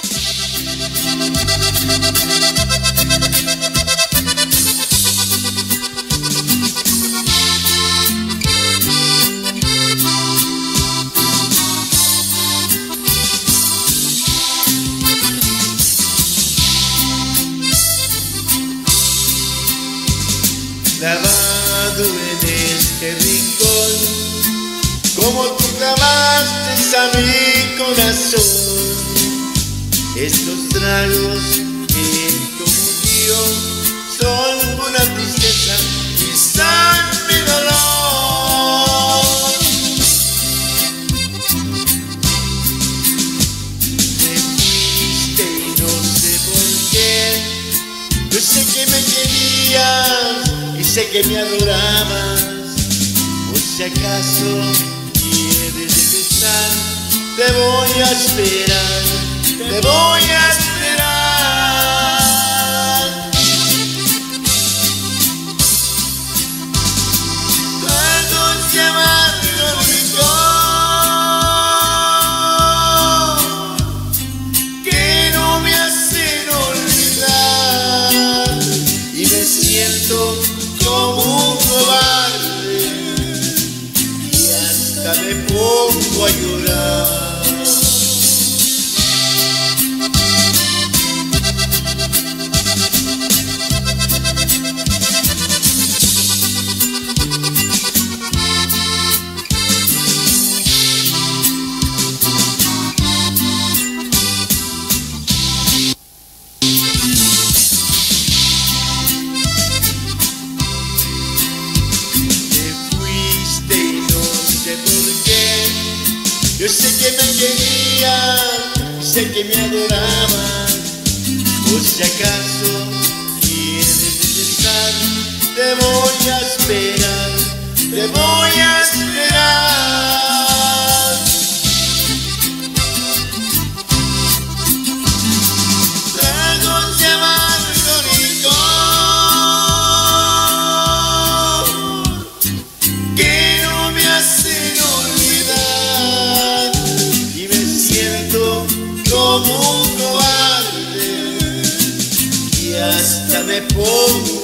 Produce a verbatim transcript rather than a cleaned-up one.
Clavado en este rincón, como tú clavaste a mi corazón. Estos tragos que como yo son una tristeza y son mi dolor. Te fuiste y no sé por qué. Yo sé que me querías, sé que me adorabas, por si acaso quieres regresar, te voy a esperar, te voy a esperar. Tragos de amargo licor que no me hacen olvidar y me siento como un cobarde y hasta me pongo a llorar. Yo sé que me querías, sé que me adorabas, por si acaso quieres regresar, te voy a esperar, te voy a esperar. Tragos de amargo licor que no me hacen olvidar y me siento como un cobarde y hasta me pongo